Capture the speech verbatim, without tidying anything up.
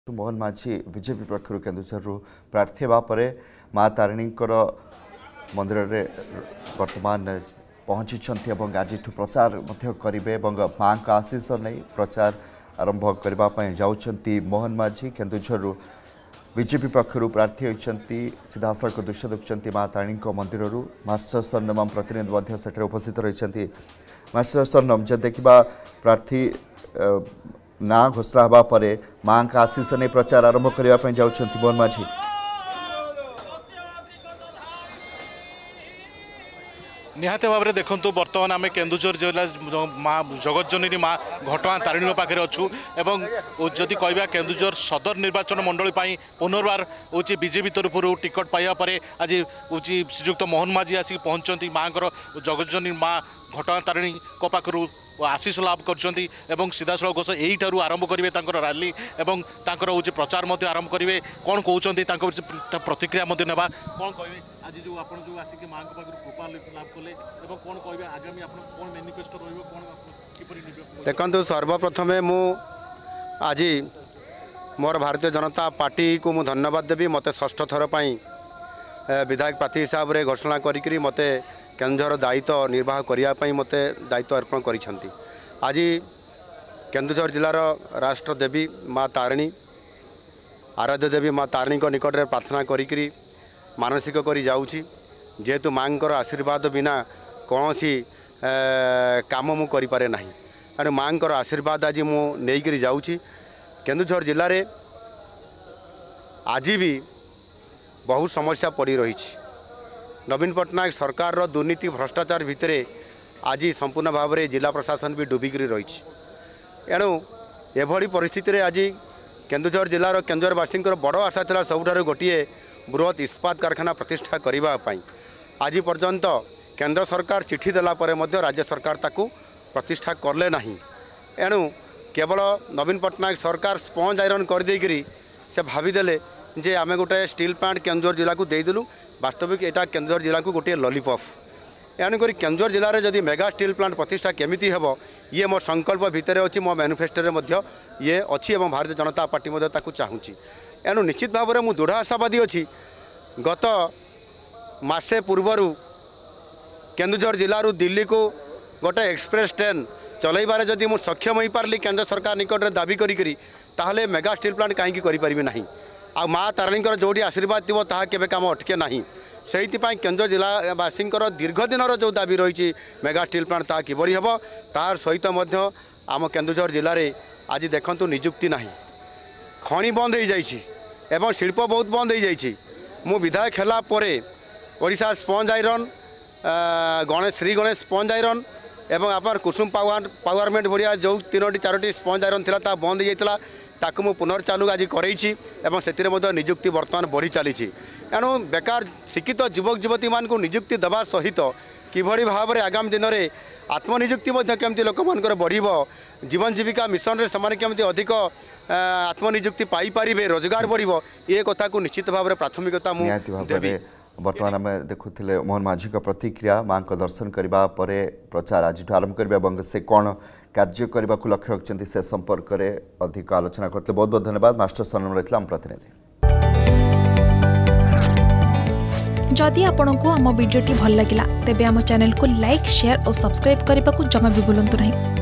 मोहन माझी बीजेपी पक्षर केन्दुझर प्रार्थी होगापर माँ तारिणी मंदिर में वर्तमान पहुंची आज प्रचार करेंगे माँ का आशीष नहीं प्रचार आरंभ करने जाऊँगी मोहन माझी केन्दुझर बीजेपी पक्षर प्रार्थी होती सीधा सड़क दृश्य देखुं माँ तारिणी मंदिर मास्टर सरनम प्रतिनिधि से उपस्थित रही मास्टर सरनम जब देखा प्रार्थी ना घोषणा होगा पर माँ का आशीष नहीं प्रचार आरंभ करने जाऊँगी मोहन माझी निहाती भाव में देखु बर्तमान आम केन्दुझर जिला माँ जगतजननी माँ घटगाँ तारिणी पाखे अच्छू एवं जदि कहवा केन्दुझर सदर निर्वाचन मंडली पुनर्बार हूँ बीजेपी तरफ टिकट पाइबा पर आज हूँ श्रीजुक्त मोहन माझी आसिक पहुँचती माँ जगतजननी माँ घटगाँ तारिणी पाखु आशीष लाभ कर सीधा सड़क घोष यही आरंभ करेंगे रैली एवं हूँ प्रचार आरंभ करेंगे कौन कहते प्रतिक्रिया ना कौन कहे आज जो आप जो आसिक माँ कृपा लाभ कले कौन कहे आगामी कौन मैनिफेस्टो रही देखो सर्वप्रथमे मु आज मोर भारतीय जनता पार्टी को मु धन्यवाद देवी मत षष्ठ थर पर विधायक प्रार्थी हिसाब से घोषणा करी मत केन्दुझर दायित्व निर्वाह करने मत दायित्व अर्पण करिसेंती आज केन्दुझर जिलार राष्ट्र देवी माँ तारिणी आराध्य देवी माँ तारिणी निकट में प्रार्थना करी मानसिक करी जाऊँगी जेहेतु माँ आशीर्वाद बिना कौन सी काम मु करें ना एणु माँ आशीर्वाद आज मुझे जाऊँगी केन्दुझर जिले में आज भी बहुत समस्या पड़ी रही नवीन पट्टनायक सरकार रो दुर्नीति भ्रष्टाचार भितर आज संपूर्ण भाव में जिला प्रशासन भी डुबिक रही एणु एभली परिस्थिति आज केन्दुझर जिलार केन्दुझरवासी बड़ आशा था सबुठार गोटे बृहत इस्पात कारखाना प्रतिष्ठा करने आज पर्यंत केंद्र सरकार चिठी देला परे मध्य राज्य सरकार ताकू प्रतिष्ठा करले नहीं एणु केवल नवीन पट्टनायक सरकार स्पंज आयरन करदेकरी से भावीदेले जे आमे गोटे स्टील प्लांट केन्दुझर जिला को देदेलु वास्तविक यहाँ केन्दुझर जिला को गोटे लॉलीपॉप एणुक केन्दुझर जिले में जदि मेगा स्टील प्लांट प्रतिष्ठा केमिति हेबो ये मो संकल्प भितर अच्छी मो मैनिफेस्टो में ये अच्छी और भारतीय जनता पार्टी चाहूँगी एणु निश्चित भाव में मुझे दृढ़ आशावादी अच्छी गत मसे पूर्वर केन्दुझर जिलू दिल्ली को गोटे एक्सप्रेस ट्रेन चलैबार जदि मुझे सक्षम हो पारि केंद्र सरकार निकट में दाबी करी ताहले मेगा स्टील प्लांट कहीं करें ना आ माँ तारिणी जोटी आशीर्वाद थी ताहा केबे काम अटके ना से केन्दुझर जिलावासी दीर्घ दिन जो दाबी रही मेगा स्टील प्लांट ताहा किभली हेबो तार सहित आम केन्दुझर जिले में आज देखंतु निजुक्ति ना खणी बंद हो जाइए एवं शिल्प बहुत बंद हो जाइए मु विधायक है Odisha sponge iron Ganesh Shri Ganesh sponge iron एवं आप कुसुम पावर पावरमेंट भाया जो तीनो चारोटी स्पंज आयरन था ता बंद हो जाता ताकू मु पुनर्चालू आज करई निजुक्ति बर्तमान बढ़ी चली एणु बेकार शिक्षित युवक युवती मान निजुक्ति देवा सहित किभली भाव में आगामी दिन में आत्मनिजुक्ति केमती लोक मान बढ़ जीवन जीविका मिशन रे समान केमती अधिक आत्मनिजुक्ति पाई पारिबे रोजगार बढ़ ये कथा को निश्चित भाव में प्राथमिकता देवी बर्तमान आम देखुले मोहन माझी प्रतिक्रिया माँ को दर्शन करने पर प्रचार आज आरंभ करेंगे से कौन कार्य करने को लक्ष्य रखिंट से संपर्क में अधिक आलोचना करते बहुत बहुत धन्यवाद मास्टर सरनम रही आम प्रतिनिधि जदि आपंक आम भिडी भल लगा तेब आम चैनल को लाइक शेयर और सब्सक्राइब करने को जमा भी भूलु नहीं।